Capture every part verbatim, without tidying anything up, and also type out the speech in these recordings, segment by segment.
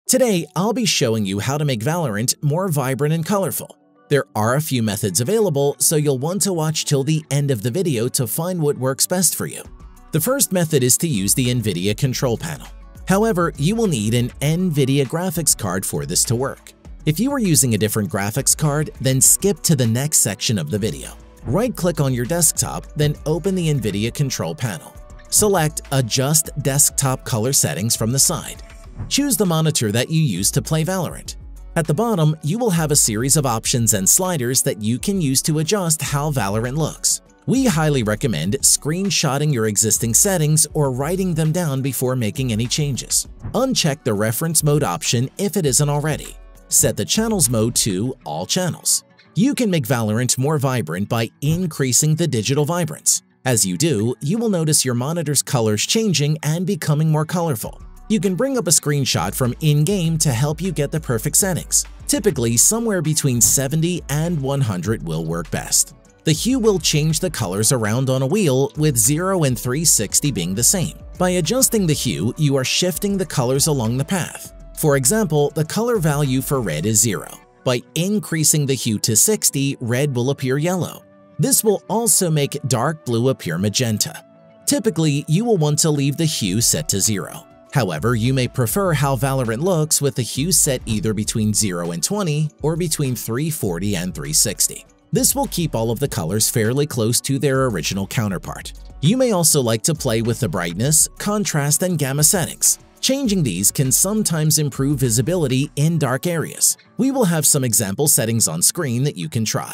Today, I'll be showing you how to make Valorant more vibrant and colorful. There are a few methods available, so you'll want to watch till the end of the video to find what works best for you. The first method is to use the Nvidia control panel. However, you will need an Nvidia graphics card for this to work. If you are using a different graphics card, then skip to the next section of the video. Right-click on your desktop, then open the Nvidia control panel. Select Adjust Desktop Color Settings from the side. Choose the monitor that you use to play Valorant. At the bottom, you will have a series of options and sliders that you can use to adjust how Valorant looks. We highly recommend screenshotting your existing settings or writing them down before making any changes. Uncheck the reference mode option if it isn't already. Set the channels mode to All Channels. You can make Valorant more vibrant by increasing the digital vibrance. As you do, you will notice your monitor's colors changing and becoming more colorful. You can bring up a screenshot from in-game to help you get the perfect settings. Typically, somewhere between seventy and one hundred will work best. The hue will change the colors around on a wheel, with zero and three sixty being the same. By adjusting the hue, you are shifting the colors along the path. For example, the color value for red is zero. By increasing the hue to sixty, red will appear yellow. This will also make dark blue appear magenta. Typically, you will want to leave the hue set to zero. However, you may prefer how Valorant looks with the hue set either between zero and twenty or between three forty and three sixty. This will keep all of the colors fairly close to their original counterpart. You may also like to play with the brightness, contrast, and gamma settings. Changing these can sometimes improve visibility in dark areas. We will have some example settings on screen that you can try.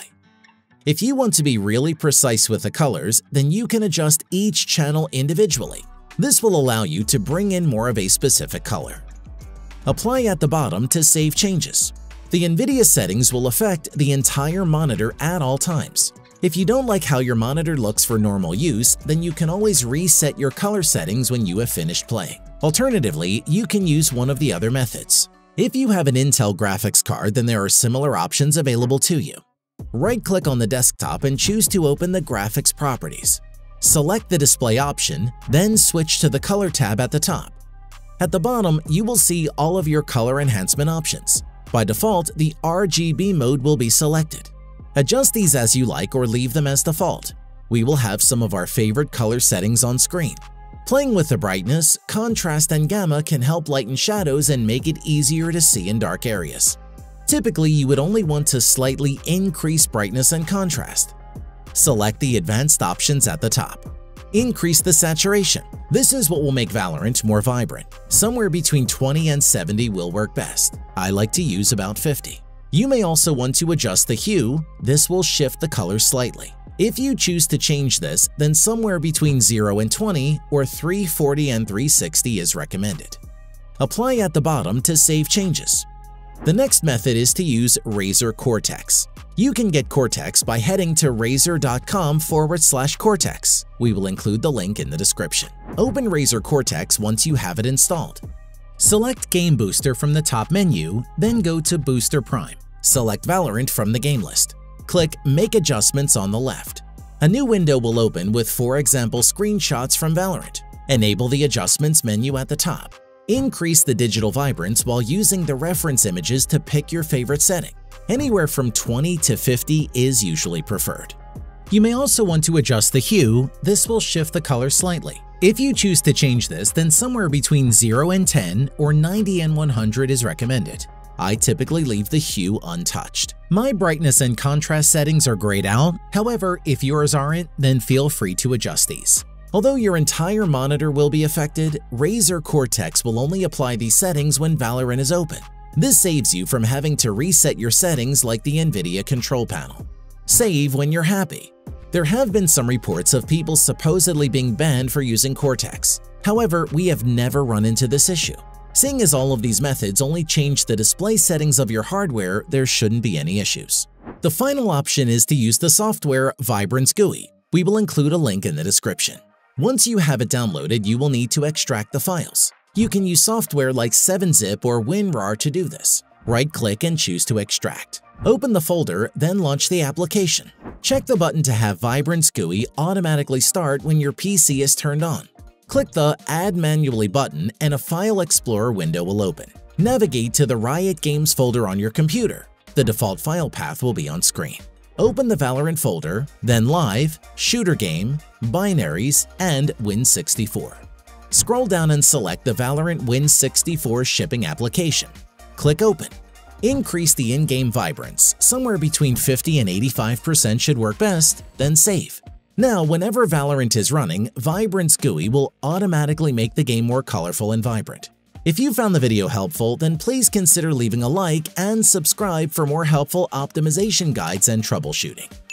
If you want to be really precise with the colors, then you can adjust each channel individually. This will allow you to bring in more of a specific color. Apply at the bottom to save changes. The Nvidia settings will affect the entire monitor at all times. If you don't like how your monitor looks for normal use, then you can always reset your color settings when you have finished playing. Alternatively, you can use one of the other methods. If you have an Intel graphics card, then there are similar options available to you. Right-click on the desktop and choose to open the graphics properties. Select the display option, then switch to the color tab at the top. At the bottom, you will see all of your color enhancement options. By default, the R G B mode will be selected. Adjust these as you like or leave them as default. We will have some of our favorite color settings on screen. Playing with the brightness, contrast, and gamma can help lighten shadows and make it easier to see in dark areas. Typically, you would only want to slightly increase brightness and contrast. Select the advanced options at the top. Increase the saturation. This is what will make Valorant more vibrant. Somewhere between twenty and seventy will work best. I like to use about fifty. You may also want to adjust the hue. This will shift the color slightly. If you choose to change this, then somewhere between zero and twenty or three forty and three sixty is recommended. Apply at the bottom to save changes. The next method is to use Razer Cortex. You can get Cortex by heading to razer.com forward slash Cortex. We will include the link in the description. Open Razer Cortex once you have it installed. Select Game Booster from the top menu, then go to Booster Prime. Select Valorant from the game list. Click Make Adjustments on the left. A new window will open with four example screenshots from Valorant. Enable the Adjustments menu at the top. Increase the digital vibrance while using the reference images to pick your favorite setting. Anywhere from twenty to fifty is usually preferred. You may also want to adjust the hue. This will shift the color slightly. If you choose to change this, then somewhere between zero and ten or ninety and one hundred is recommended. I typically leave the hue untouched. My brightness and contrast settings are grayed out. However, if yours aren't, then feel free to adjust these. Although your entire monitor will be affected, Razer Cortex will only apply these settings when Valorant is open. This saves you from having to reset your settings like the Nvidia control panel. Save when you're happy. There have been some reports of people supposedly being banned for using Cortex. However, we have never run into this issue. Seeing as all of these methods only change the display settings of your hardware, there shouldn't be any issues. The final option is to use the software VibranceGUI. We will include a link in the description. Once you have it downloaded, you will need to extract the files. You can use software like seven zip or WinRAR to do this. Right-click and choose to extract. Open the folder, then launch the application. Check the button to have VibranceGUI automatically start when your P C is turned on. Click the Add Manually button and a File Explorer window will open. Navigate to the Riot Games folder on your computer. The default file path will be on screen. Open the Valorant folder, then Live, Shooter Game, Binaries, and Win sixty-four. Scroll down and select the Valorant Win sixty-four shipping application. Click Open. Increase the in-game vibrance, somewhere between fifty and eighty-five percent should work best, then save. Now, whenever Valorant is running, VibranceGUI will automatically make the game more colorful and vibrant. If you found the video helpful, then please consider leaving a like and subscribe for more helpful optimization guides and troubleshooting.